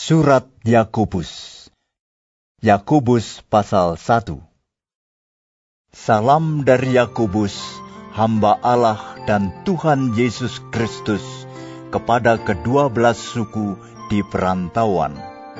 Surat Yakobus. Yakobus pasal 1. Salam dari Yakobus, hamba Allah dan Tuhan Yesus Kristus, kepada ke-12 suku di perantauan.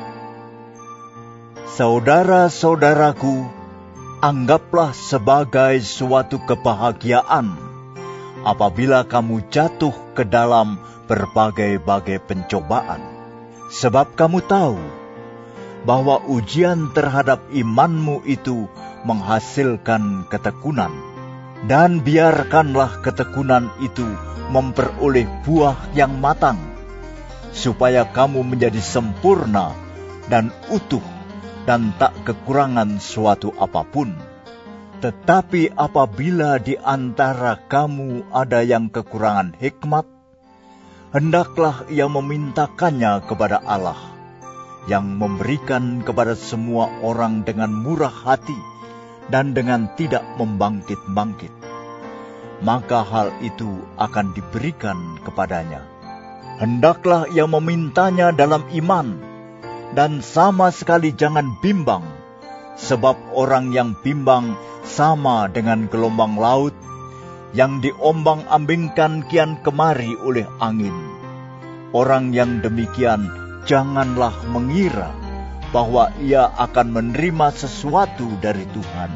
Saudara-saudaraku, anggaplah sebagai suatu kebahagiaan apabila kamu jatuh ke dalam berbagai-bagai pencobaan. Sebab kamu tahu bahwa ujian terhadap imanmu itu menghasilkan ketekunan. Dan biarkanlah ketekunan itu memperoleh buah yang matang, supaya kamu menjadi sempurna dan utuh dan tak kekurangan suatu apapun. Tetapi apabila di antara kamu ada yang kekurangan hikmat, hendaklah ia memintakannya kepada Allah, yang memberikan kepada semua orang dengan murah hati dan dengan tidak membangkit-bangkit. Maka hal itu akan diberikan kepadanya. Hendaklah ia memintanya dalam iman, dan sama sekali jangan bimbang, sebab orang yang bimbang sama dengan gelombang laut, yang diombang-ambingkan kian kemari oleh angin. Orang yang demikian janganlah mengira bahwa ia akan menerima sesuatu dari Tuhan.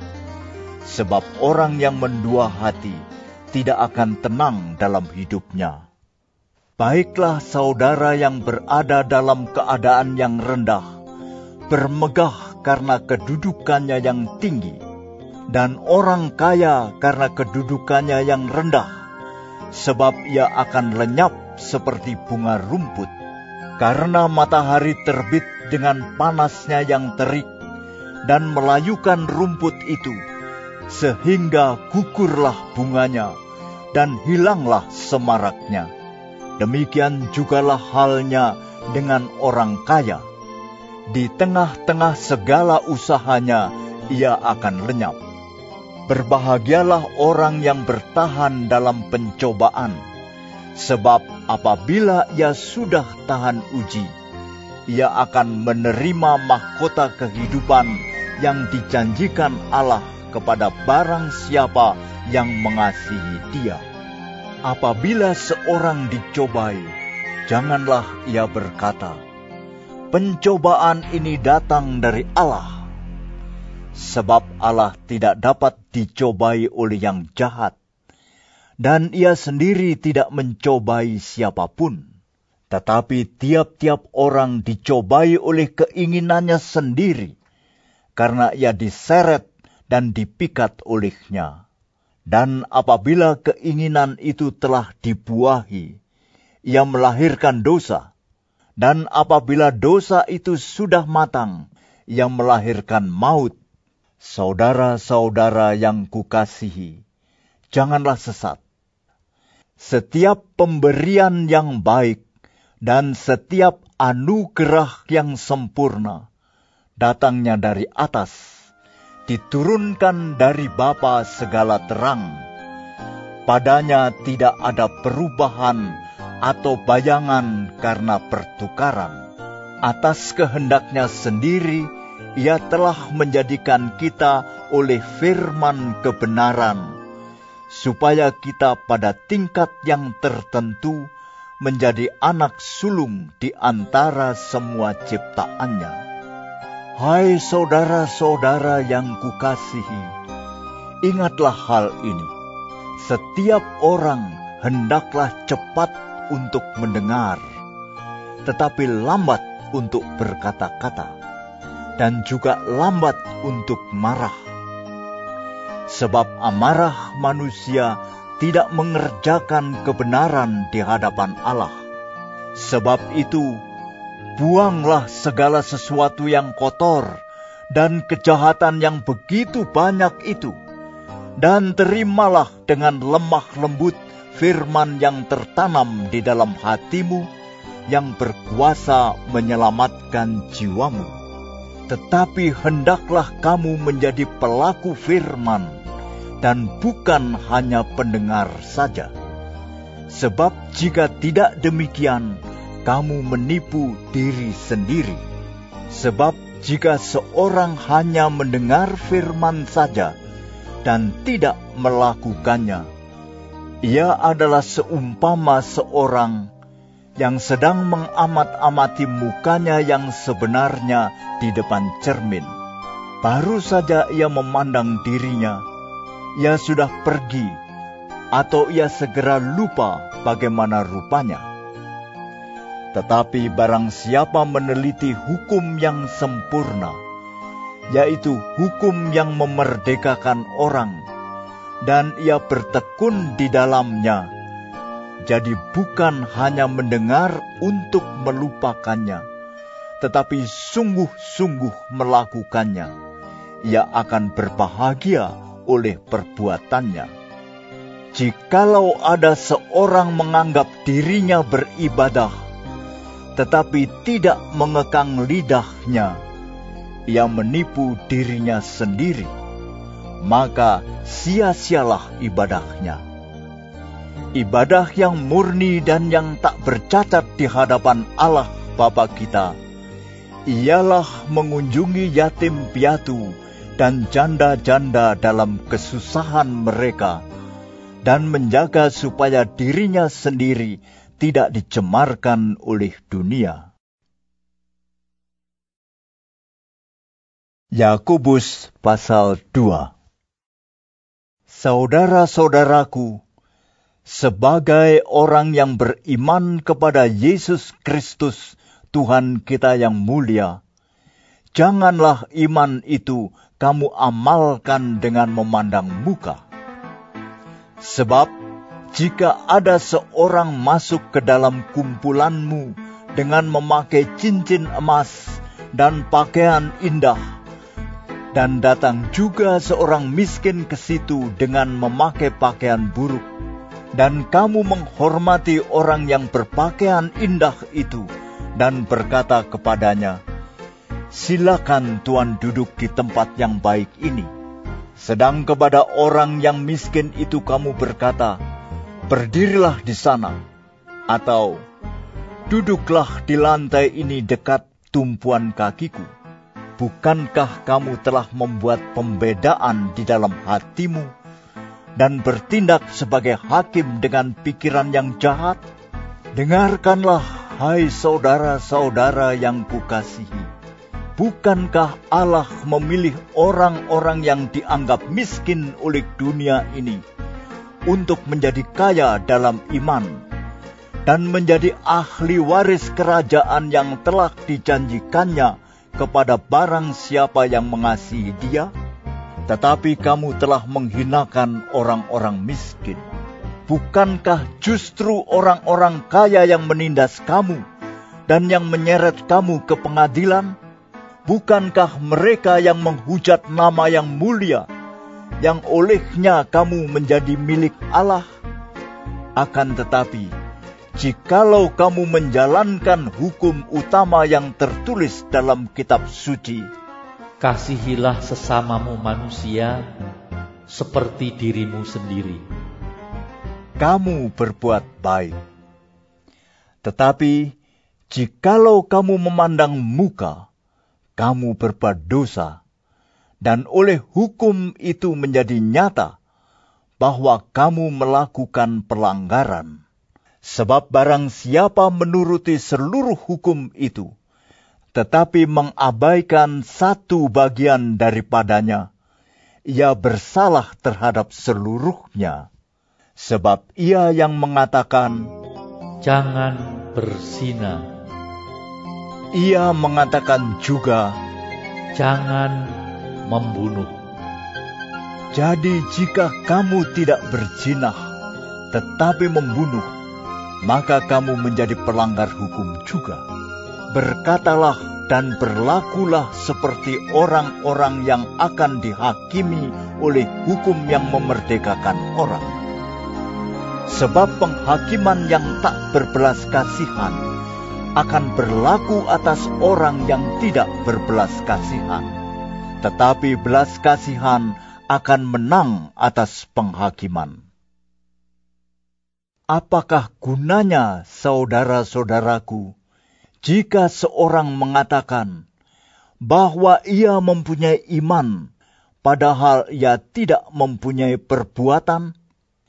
Sebab orang yang mendua hati tidak akan tenang dalam hidupnya. Baiklah saudara yang berada dalam keadaan yang rendah, bermegah karena kedudukannya yang tinggi, dan orang kaya karena kedudukannya yang rendah, sebab ia akan lenyap seperti bunga rumput, karena matahari terbit dengan panasnya yang terik, dan melayukan rumput itu, sehingga gugurlah bunganya, dan hilanglah semaraknya. Demikian jugalah halnya dengan orang kaya. Di tengah-tengah segala usahanya, ia akan lenyap. Berbahagialah orang yang bertahan dalam pencobaan, sebab apabila ia sudah tahan uji, ia akan menerima mahkota kehidupan yang dijanjikan Allah kepada barang siapa yang mengasihi Dia. Apabila seorang dicobai, janganlah ia berkata, "Pencobaan ini datang dari Allah." Sebab Allah tidak dapat dicobai oleh yang jahat, dan ia sendiri tidak mencobai siapapun. Tetapi tiap-tiap orang dicobai oleh keinginannya sendiri, karena ia diseret dan dipikat olehnya. Dan apabila keinginan itu telah dibuahi, ia melahirkan dosa. Dan apabila dosa itu sudah matang, ia melahirkan maut. Saudara-saudara yang kukasihi, janganlah sesat. Setiap pemberian yang baik dan setiap anugerah yang sempurna datangnya dari atas, diturunkan dari Bapa segala terang. Padanya tidak ada perubahan atau bayangan karena pertukaran. Atas kehendaknya sendiri, Ia telah menjadikan kita oleh firman kebenaran, supaya kita pada tingkat yang tertentu menjadi anak sulung di antara semua ciptaannya. Hai saudara-saudara yang kukasihi, ingatlah hal ini. Setiap orang hendaklah cepat untuk mendengar, tetapi lambat untuk berkata-kata, dan juga lambat untuk marah. Sebab amarah manusia tidak mengerjakan kebenaran di hadapan Allah. Sebab itu, buanglah segala sesuatu yang kotor dan kejahatan yang begitu banyak itu, dan terimalah dengan lemah lembut firman yang tertanam di dalam hatimu, yang berkuasa menyelamatkan jiwamu. Tetapi hendaklah kamu menjadi pelaku firman, dan bukan hanya pendengar saja. Sebab jika tidak demikian, kamu menipu diri sendiri. Sebab jika seorang hanya mendengar firman saja dan tidak melakukannya, ia adalah seumpama seorang yang sedang mengamat-amati mukanya yang sebenarnya di depan cermin. Baru saja ia memandang dirinya, ia sudah pergi, atau ia segera lupa bagaimana rupanya. Tetapi barang siapa meneliti hukum yang sempurna, yaitu hukum yang memerdekakan orang, dan ia bertekun di dalamnya, jadi bukan hanya mendengar untuk melupakannya, tetapi sungguh-sungguh melakukannya, ia akan berbahagia oleh perbuatannya. Jikalau ada seorang menganggap dirinya beribadah, tetapi tidak mengekang lidahnya, ia menipu dirinya sendiri, maka sia-sialah ibadahnya. Ibadah yang murni dan yang tak bercacat di hadapan Allah Bapa kita, ialah mengunjungi yatim piatu dan janda-janda dalam kesusahan mereka, dan menjaga supaya dirinya sendiri tidak dicemarkan oleh dunia. Yakobus pasal 2. Saudara-saudaraku, sebagai orang yang beriman kepada Yesus Kristus, Tuhan kita yang mulia, janganlah iman itu kamu amalkan dengan memandang muka. Sebab jika ada seorang masuk ke dalam kumpulanmu dengan memakai cincin emas dan pakaian indah, dan datang juga seorang miskin ke situ dengan memakai pakaian buruk, dan kamu menghormati orang yang berpakaian indah itu, dan berkata kepadanya, "Silakan Tuan duduk di tempat yang baik ini." Sedang kepada orang yang miskin itu kamu berkata, "Berdirilah di sana," atau "Duduklah di lantai ini dekat tumpuan kakiku." Bukankah kamu telah membuat pembedaan di dalam hatimu dan bertindak sebagai hakim dengan pikiran yang jahat? Dengarkanlah, hai saudara-saudara yang kukasihi. Bukankah Allah memilih orang-orang yang dianggap miskin oleh dunia ini untuk menjadi kaya dalam iman dan menjadi ahli waris kerajaan yang telah dijanjikannya kepada barang siapa yang mengasihi Dia? Tetapi kamu telah menghinakan orang-orang miskin. Bukankah justru orang-orang kaya yang menindas kamu dan yang menyeret kamu ke pengadilan? Bukankah mereka yang menghujat nama yang mulia, yang olehnya kamu menjadi milik Allah? Akan tetapi, jikalau kamu menjalankan hukum utama yang tertulis dalam kitab suci, "Kasihilah sesamamu manusia seperti dirimu sendiri," kamu berbuat baik. Tetapi, jikalau kamu memandang muka, kamu berbuat dosa, dan oleh hukum itu menjadi nyata bahwa kamu melakukan pelanggaran. Sebab barang siapa menuruti seluruh hukum itu, tetapi mengabaikan satu bagian daripadanya, ia bersalah terhadap seluruhnya. Sebab ia yang mengatakan, "Jangan berzina," ia mengatakan juga, "Jangan membunuh." Jadi jika kamu tidak berzina, tetapi membunuh, maka kamu menjadi pelanggar hukum juga. Berkatalah dan berlakulah seperti orang-orang yang akan dihakimi oleh hukum yang memerdekakan orang. Sebab penghakiman yang tak berbelas kasihan akan berlaku atas orang yang tidak berbelas kasihan, tetapi belas kasihan akan menang atas penghakiman. Apakah gunanya, saudara-saudaraku, jika seorang mengatakan bahwa ia mempunyai iman, padahal ia tidak mempunyai perbuatan?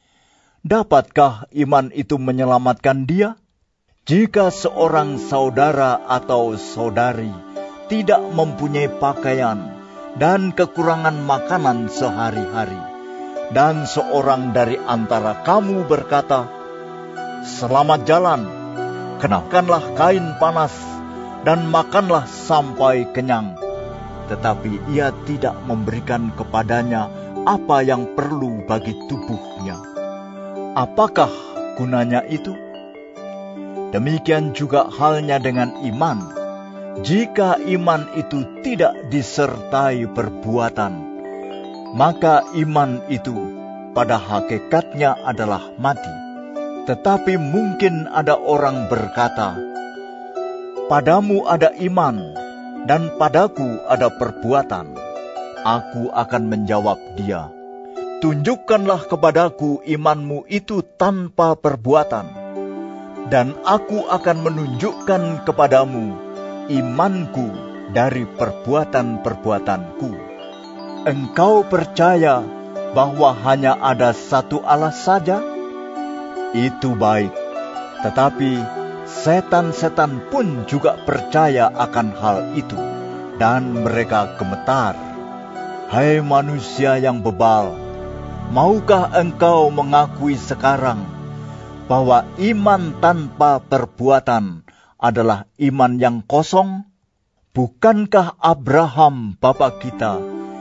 Dapatkah iman itu menyelamatkan dia? Jika seorang saudara atau saudari tidak mempunyai pakaian dan kekurangan makanan sehari-hari, dan seorang dari antara kamu berkata, "Selamat jalan, kenakanlah kain panas, dan makanlah sampai kenyang," tetapi ia tidak memberikan kepadanya apa yang perlu bagi tubuhnya, apakah gunanya itu? Demikian juga halnya dengan iman. Jika iman itu tidak disertai perbuatan, maka iman itu pada hakikatnya adalah mati. Tetapi mungkin ada orang berkata, "Padamu ada iman, dan padaku ada perbuatan." Aku akan menjawab dia, "Tunjukkanlah kepadaku imanmu itu tanpa perbuatan, dan aku akan menunjukkan kepadamu imanku dari perbuatan-perbuatanku." Engkau percaya bahwa hanya ada satu Allah saja? Itu baik, tetapi setan-setan pun juga percaya akan hal itu, dan mereka gemetar. Hai manusia yang bebal, maukah engkau mengakui sekarang bahwa iman tanpa perbuatan adalah iman yang kosong? Bukankah Abraham bapa kita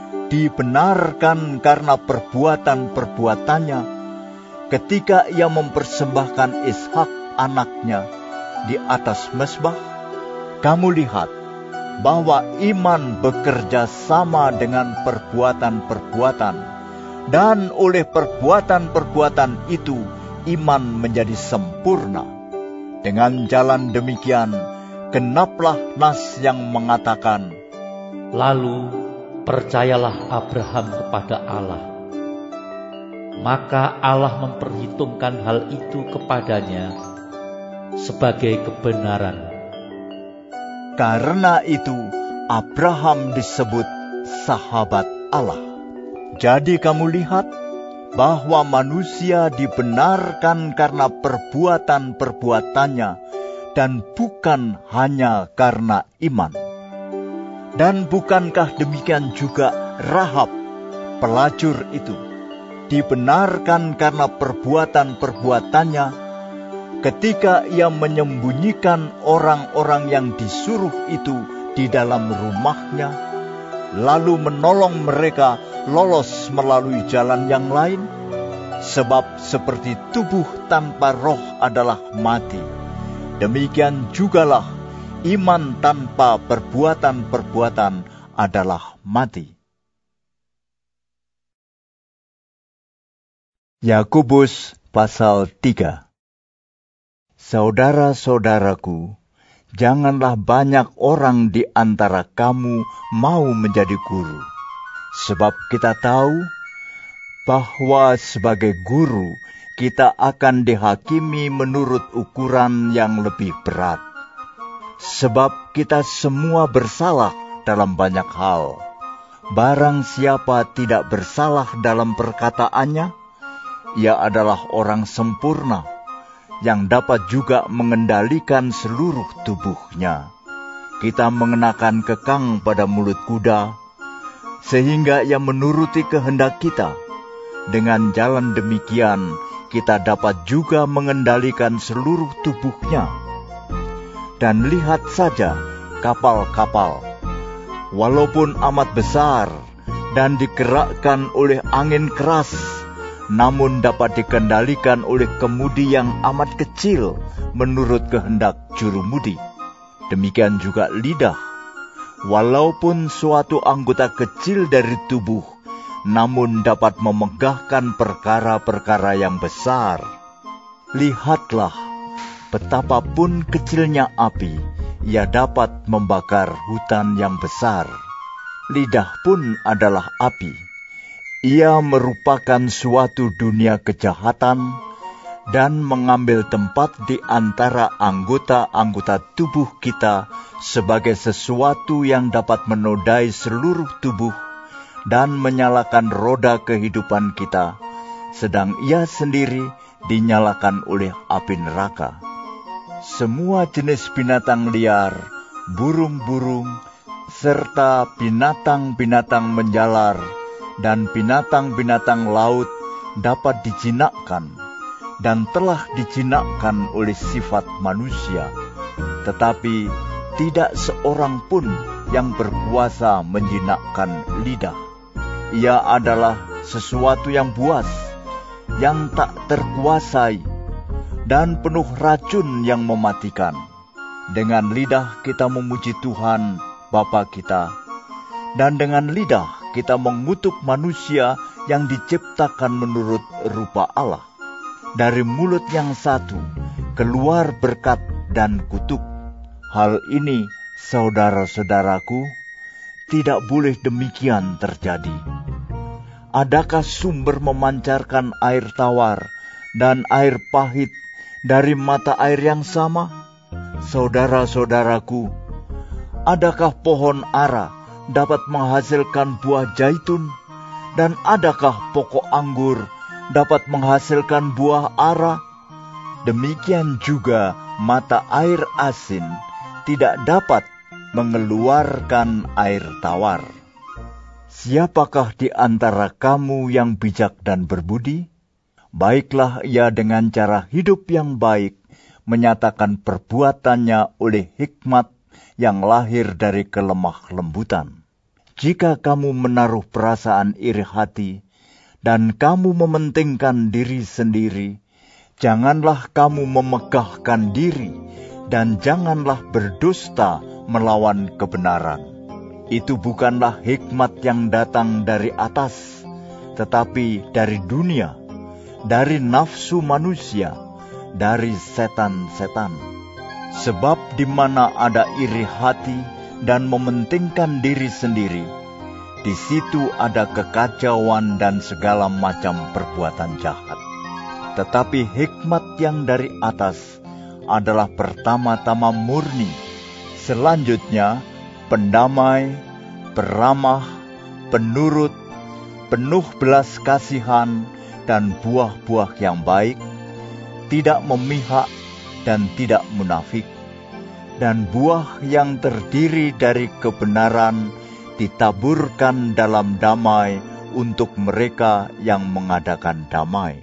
dibenarkan karena perbuatan-perbuatannya ketika ia mempersembahkan Ishak anaknya di atas mezbah? Kamu lihat bahwa iman bekerja sama dengan perbuatan-perbuatan, dan oleh perbuatan-perbuatan itu iman menjadi sempurna. Dengan jalan demikian, genaplah nas yang mengatakan, Lalu percayalah Abraham kepada Allah, maka Allah memperhitungkan hal itu kepadanya sebagai kebenaran. Karena itu Abraham disebut sahabat Allah. Jadi kamu lihat bahwa manusia dibenarkan karena perbuatan-perbuatannya, dan bukan hanya karena iman. Dan bukankah demikian juga Rahab, pelacur itu, dibenarkan karena perbuatan-perbuatannya ketika ia menyembunyikan orang-orang yang disuruh itu di dalam rumahnya, lalu menolong mereka lolos melalui jalan yang lain? Sebab seperti tubuh tanpa roh adalah mati, demikian jugalah iman tanpa perbuatan-perbuatan adalah mati. Yakobus pasal 3. Saudara-saudaraku, janganlah banyak orang di antara kamu mau menjadi guru. Sebab kita tahu bahwa sebagai guru kita akan dihakimi menurut ukuran yang lebih berat. Sebab kita semua bersalah dalam banyak hal. Barang siapa tidak bersalah dalam perkataannya, ia adalah orang sempurna, yang dapat juga mengendalikan seluruh tubuhnya. Kita mengenakan kekang pada mulut kuda, sehingga ia menuruti kehendak kita. Dengan jalan demikian, kita dapat juga mengendalikan seluruh tubuhnya. Dan lihat saja kapal-kapal, walaupun amat besar dan digerakkan oleh angin keras, namun dapat dikendalikan oleh kemudi yang amat kecil menurut kehendak jurumudi. Demikian juga lidah, walaupun suatu anggota kecil dari tubuh, namun dapat memegahkan perkara-perkara yang besar. Lihatlah, betapapun kecilnya api, ia dapat membakar hutan yang besar. Lidah pun adalah api. Ia merupakan suatu dunia kejahatan, dan mengambil tempat di antara anggota-anggota tubuh kita sebagai sesuatu yang dapat menodai seluruh tubuh dan menyalakan roda kehidupan kita, sedang ia sendiri dinyalakan oleh api neraka. Semua jenis binatang liar, burung-burung, serta binatang-binatang menjalar dan binatang-binatang laut dapat dijinakkan dan telah dijinakkan oleh sifat manusia, tetapi tidak seorang pun yang berkuasa menjinakkan lidah. Ia adalah sesuatu yang buas, yang tak terkuasai, dan penuh racun yang mematikan. Dengan lidah kita memuji Tuhan Bapa kita, dan dengan lidah kita mengutuk manusia yang diciptakan menurut rupa Allah. Dari mulut yang satu keluar berkat dan kutuk. Hal ini, saudara-saudaraku, tidak boleh demikian terjadi. Adakah sumber memancarkan air tawar dan air pahit dari mata air yang sama? Saudara-saudaraku, adakah pohon ara dapat menghasilkan buah zaitun? Dan adakah pokok anggur dapat menghasilkan buah ara? Demikian juga mata air asin tidak dapat mengeluarkan air tawar. Siapakah di antara kamu yang bijak dan berbudi? Baiklah ia dengan cara hidup yang baik menyatakan perbuatannya oleh hikmat yang lahir dari kelemah lembutan. Jika kamu menaruh perasaan iri hati dan kamu mementingkan diri sendiri, janganlah kamu memegahkan diri dan janganlah berdusta melawan kebenaran. Itu bukanlah hikmat yang datang dari atas, tetapi dari dunia, dari nafsu manusia, dari setan-setan. Sebab di mana ada iri hati dan mementingkan diri sendiri, di situ ada kekacauan dan segala macam perbuatan jahat. Tetapi hikmat yang dari atas adalah pertama-tama murni, selanjutnya pendamai, peramah, penurut, penuh belas kasihan dan buah-buah yang baik, tidak memihak dan tidak munafik. Dan buah yang terdiri dari kebenaran ditaburkan dalam damai untuk mereka yang mengadakan damai.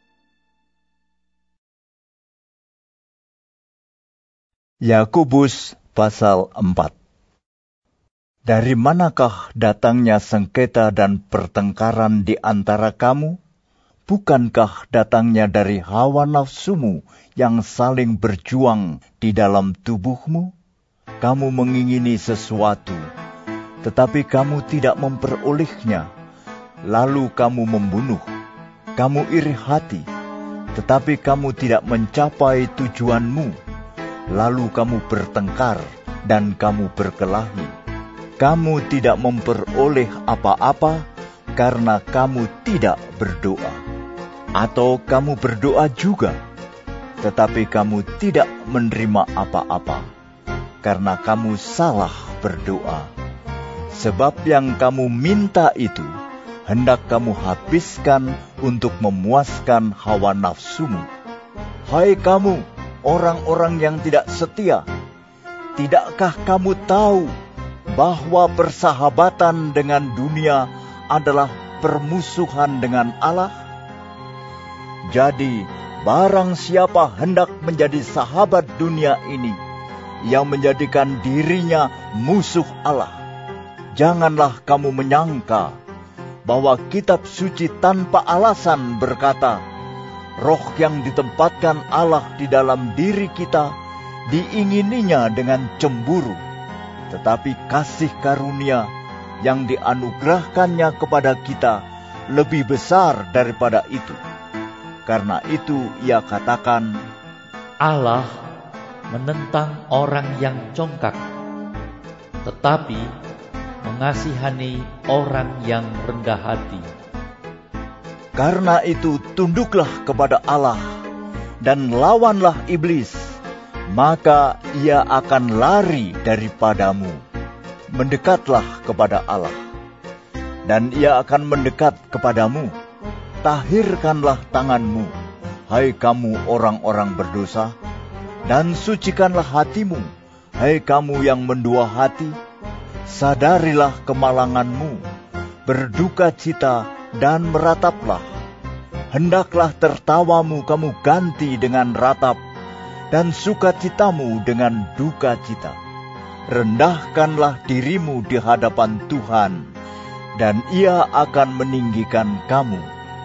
Yakobus pasal 4. Dari manakah datangnya sengketa dan pertengkaran di antara kamu? Bukankah datangnya dari hawa nafsumu yang saling berjuang di dalam tubuhmu? Kamu mengingini sesuatu, tetapi kamu tidak memperolehnya, lalu kamu membunuh. Kamu iri hati, tetapi kamu tidak mencapai tujuanmu, lalu kamu bertengkar dan kamu berkelahi. Kamu tidak memperoleh apa-apa karena kamu tidak berdoa. Atau kamu berdoa juga, tetapi kamu tidak menerima apa-apa, karena kamu salah berdoa. Sebab yang kamu minta itu, hendak kamu habiskan untuk memuaskan hawa nafsumu. Hai kamu, orang-orang yang tidak setia, tidakkah kamu tahu bahwa persahabatan dengan dunia adalah permusuhan dengan Allah? Jadi, barang siapa hendak menjadi sahabat dunia ini, yang menjadikan dirinya musuh Allah. Janganlah kamu menyangka bahwa kitab suci tanpa alasan berkata, roh yang ditempatkan Allah di dalam diri kita, diingininya dengan cemburu. Tetapi kasih karunia yang dianugerahkannya kepada kita lebih besar daripada itu. Karena itu ia katakan, Allah menentang orang yang congkak, tetapi mengasihani orang yang rendah hati. Karena itu tunduklah kepada Allah dan lawanlah iblis, maka ia akan lari daripadamu. Mendekatlah kepada Allah, dan ia akan mendekat kepadamu. Tahirkanlah tanganmu, hai kamu orang-orang berdosa, dan sucikanlah hatimu, hai kamu yang mendua hati. Sadarilah kemalanganmu, berduka cita dan merataplah. Hendaklah tertawamu kamu ganti dengan ratap, dan sukacitamu dengan duka cita. Rendahkanlah dirimu di hadapan Tuhan, dan Ia akan meninggikan kamu.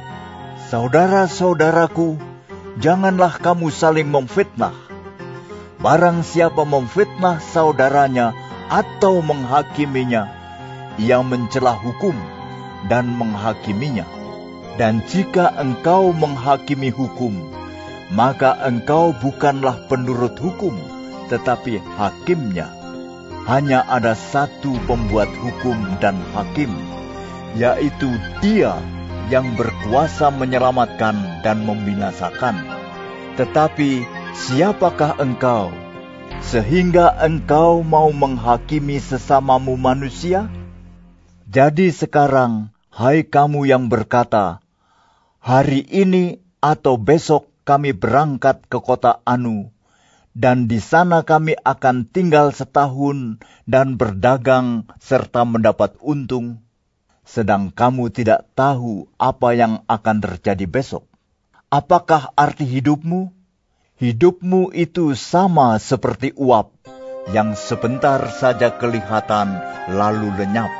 Saudara-saudaraku, janganlah kamu saling memfitnah. Barang siapa memfitnah saudaranya atau menghakiminya, ia mencela hukum dan menghakiminya. Dan jika engkau menghakimi hukum, maka engkau bukanlah penurut hukum, tetapi hakimnya. Hanya ada satu pembuat hukum dan hakim, yaitu Dia yang berkuasa menyelamatkan dan membinasakan. Tetapi siapakah engkau, sehingga engkau mau menghakimi sesamamu manusia? Jadi sekarang, hai kamu yang berkata, hari ini atau besok kami berangkat ke kota Anu, dan di sana kami akan tinggal setahun dan berdagang serta mendapat untung, sedang kamu tidak tahu apa yang akan terjadi besok. Apakah arti hidupmu? Hidupmu itu sama seperti uap, yang sebentar saja kelihatan lalu lenyap.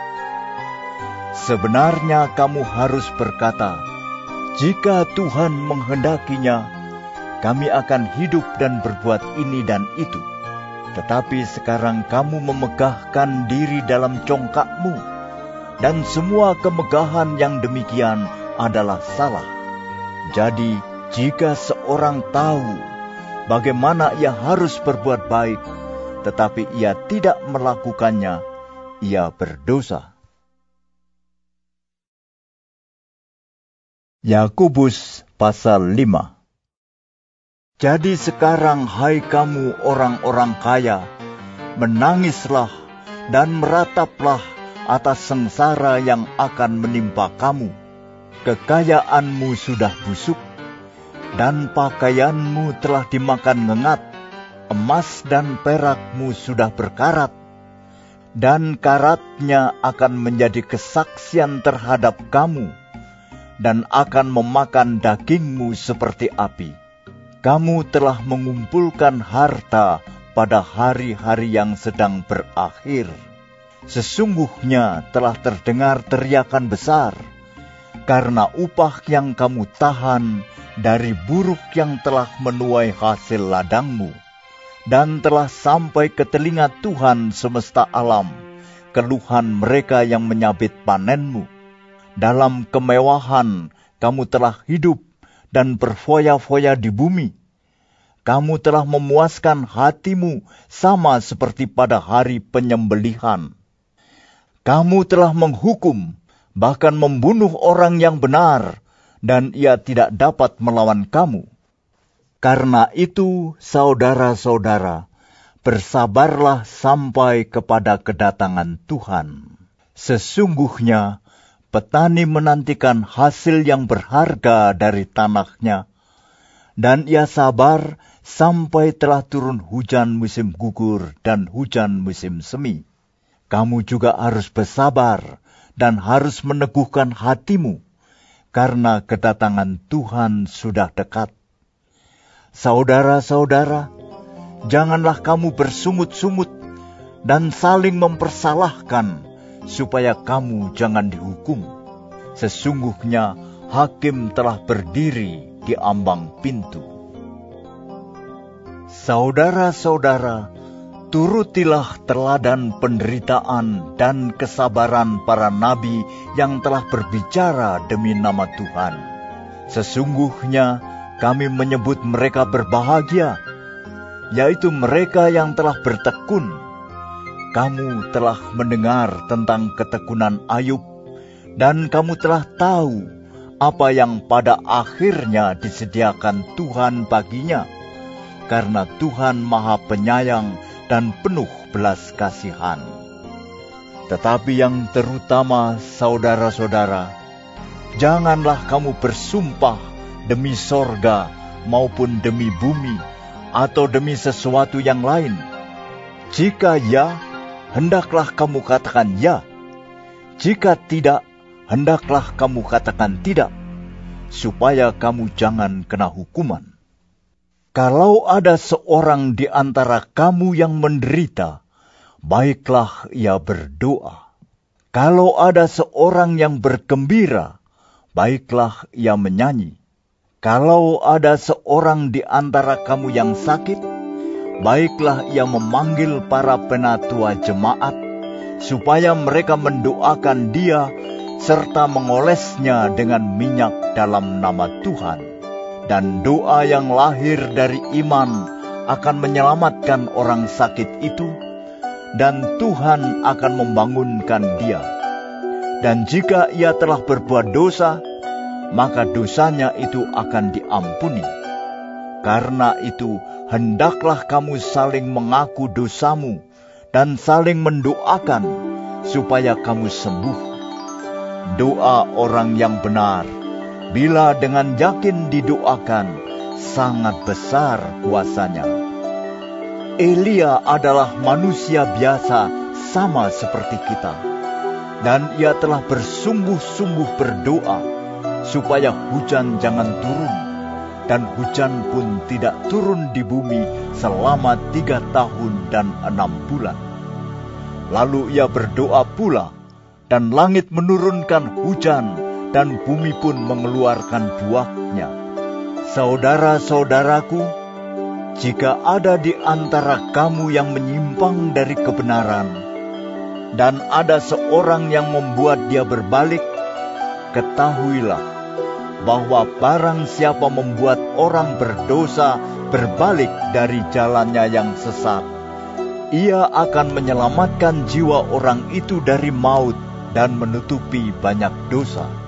Sebenarnya kamu harus berkata, jika Tuhan menghendakinya, kami akan hidup dan berbuat ini dan itu. Tetapi sekarang kamu memegahkan diri dalam congkakmu, dan semua kemegahan yang demikian adalah salah. Jadi, jika seorang tahu bagaimana ia harus berbuat baik, tetapi ia tidak melakukannya, ia berdosa. Yakobus pasal 5. Jadi sekarang, hai kamu orang-orang kaya, menangislah dan merataplah atas sengsara yang akan menimpa kamu. Kekayaanmu sudah busuk, dan pakaianmu telah dimakan ngengat. Emas dan perakmu sudah berkarat, dan karatnya akan menjadi kesaksian terhadap kamu, dan akan memakan dagingmu seperti api. Kamu telah mengumpulkan harta pada hari-hari yang sedang berakhir. Sesungguhnya telah terdengar teriakan besar, karena upah yang kamu tahan dari buruh yang telah menuai hasil ladangmu. Dan telah sampai ke telinga Tuhan semesta alam, keluhan mereka yang menyabit panenmu. Dalam kemewahan kamu telah hidup dan berfoya-foya di bumi. Kamu telah memuaskan hatimu sama seperti pada hari penyembelihan. Kamu telah menghukum, bahkan membunuh orang yang benar, dan ia tidak dapat melawan kamu. Karena itu, saudara-saudara, bersabarlah sampai kepada kedatangan Tuhan. Sesungguhnya, petani menantikan hasil yang berharga dari tanahnya, dan ia sabar sampai telah turun hujan musim gugur dan hujan musim semi. Kamu juga harus bersabar dan harus meneguhkan hatimu, karena kedatangan Tuhan sudah dekat. Saudara-saudara, janganlah kamu bersungut-sungut dan saling mempersalahkan, supaya kamu jangan dihukum. Sesungguhnya hakim telah berdiri di ambang pintu. Saudara-saudara, turutilah teladan penderitaan dan kesabaran para nabi yang telah berbicara demi nama Tuhan. Sesungguhnya kami menyebut mereka berbahagia, yaitu mereka yang telah bertekun. Kamu telah mendengar tentang ketekunan Ayub, dan kamu telah tahu apa yang pada akhirnya disediakan Tuhan baginya, karena Tuhan Maha Penyayang dan penuh belas kasihan. Tetapi yang terutama, saudara-saudara, janganlah kamu bersumpah demi sorga maupun demi bumi atau demi sesuatu yang lain. Jika ya, hendaklah kamu katakan ya. Jika tidak, hendaklah kamu katakan tidak, supaya kamu jangan kena hukuman. Kalau ada seorang di antara kamu yang menderita, baiklah ia berdoa. Kalau ada seorang yang bergembira, baiklah ia menyanyi. Kalau ada seorang di antara kamu yang sakit, baiklah ia memanggil para penatua jemaat, supaya mereka mendoakan dia, serta mengolesnya dengan minyak dalam nama Tuhan. Dan doa yang lahir dari iman akan menyelamatkan orang sakit itu, dan Tuhan akan membangunkan dia. Dan jika ia telah berbuat dosa, maka dosanya itu akan diampuni. Karena itu, hendaklah kamu saling mengaku dosamu dan saling mendoakan supaya kamu sembuh. Doa orang yang benar, bila dengan yakin didoakan, sangat besar kuasanya. Elia adalah manusia biasa sama seperti kita, dan ia telah bersungguh-sungguh berdoa supaya hujan jangan turun, dan hujan pun tidak turun di bumi selama 3 tahun dan 6 bulan. Lalu ia berdoa pula, dan langit menurunkan hujan, dan bumi pun mengeluarkan buahnya. Saudara-saudaraku, jika ada di antara kamu yang menyimpang dari kebenaran, dan ada seorang yang membuat dia berbalik, ketahuilah bahwa barang siapa membuat orang berdosa berbalik dari jalannya yang sesat, ia akan menyelamatkan jiwa orang itu dari maut dan menutupi banyak dosa.